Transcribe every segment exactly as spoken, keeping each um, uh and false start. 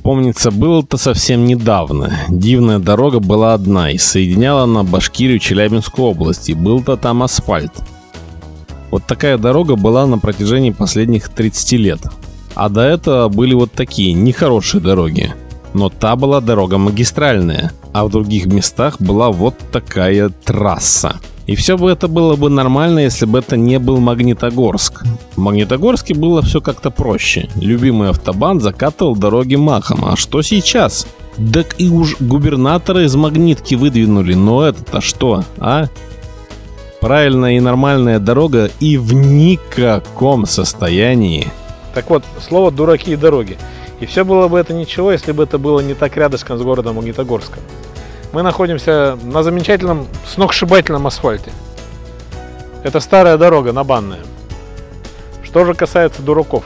Помнится, было-то совсем недавно. Дивная дорога была одна и соединяла она Башкирию и Челябинскую область, и был-то там асфальт. Вот такая дорога была на протяжении последних тридцати лет. А до этого были вот такие нехорошие дороги. Но та была дорога магистральная, а в других местах была вот такая трасса. И все бы это было бы нормально, если бы это не был Магнитогорск. В Магнитогорске было все как-то проще. Любимый автобан закатывал дороги махом. А что сейчас? Так и уж губернатора из Магнитки выдвинули. Но это-то что, а? Правильная и нормальная дорога и в никаком состоянии. Так вот, слово «дураки и дороги». И все было бы это ничего, если бы это было не так рядышком с городом Магнитогорском. Мы находимся на замечательном, сногсшибательном асфальте. Это старая дорога, набанная. Что же касается дураков.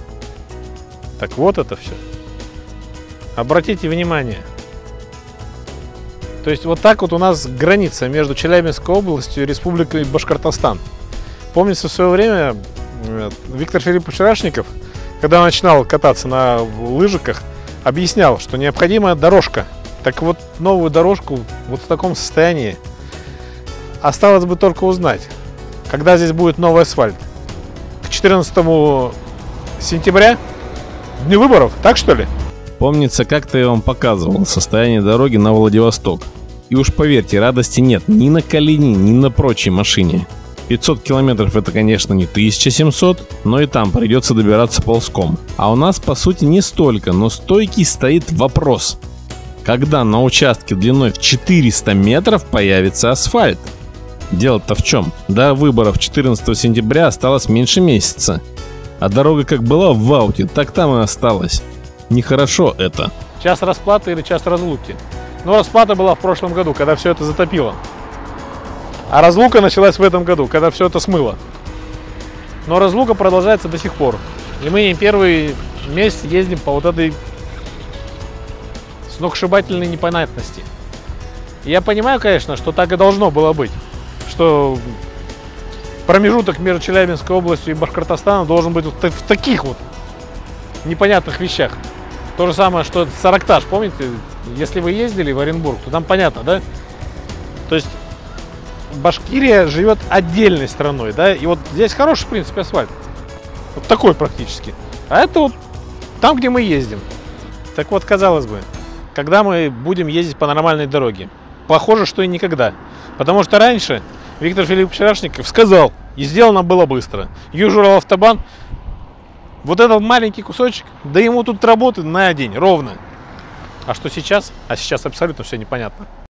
Так вот это все. Обратите внимание. То есть вот так вот у нас граница между Челябинской областью и Республикой Башкортостан. Помнится, в свое время Виктор Филиппович Рашников, когда он начинал кататься на лыжиках, объяснял, что необходима дорожка. Так вот, новую дорожку вот в таком состоянии осталось бы только узнать, когда здесь будет новый асфальт. К четырнадцатому сентября, дню выборов, так что ли? Помнится, как-то я вам показывал состояние дороги на Владивосток. И уж поверьте, радости нет ни на Калине, ни на прочей машине. пятьсот километров это, конечно, не тысяча семьсот, но и там придется добираться ползком. А у нас, по сути, не столько, но стойкий стоит вопрос. Когда на участке длиной в четыреста метров появится асфальт? Дело-то в чем? До выборов четырнадцатого сентября осталось меньше месяца. А дорога как была в ауте, так там и осталась. Нехорошо это. Час расплаты или час разлуки. Но расплата была в прошлом году, когда все это затопило. А разлука началась в этом году, когда все это смыло. Но разлука продолжается до сих пор. И мы не первый месяц ездим по вот этой сногсшибательной непонятности. И я понимаю, конечно, что так и должно было быть. Что промежуток между Челябинской областью и Башкортостаном должен быть вот в таких вот непонятных вещах. То же самое, что Саракташ, помните? Если вы ездили в Оренбург, то там понятно, да? То есть Башкирия живет отдельной страной, да? И вот здесь хороший, в принципе, асфальт. Вот такой практически. А это вот там, где мы ездим. Так вот, казалось бы, когда мы будем ездить по нормальной дороге? Похоже, что и никогда. Потому что раньше Виктор Филиппович Рашников сказал, и сделано было быстро. Южурал автобан, вот этот маленький кусочек, да ему тут работы на день, ровно. А что сейчас? А сейчас абсолютно все непонятно.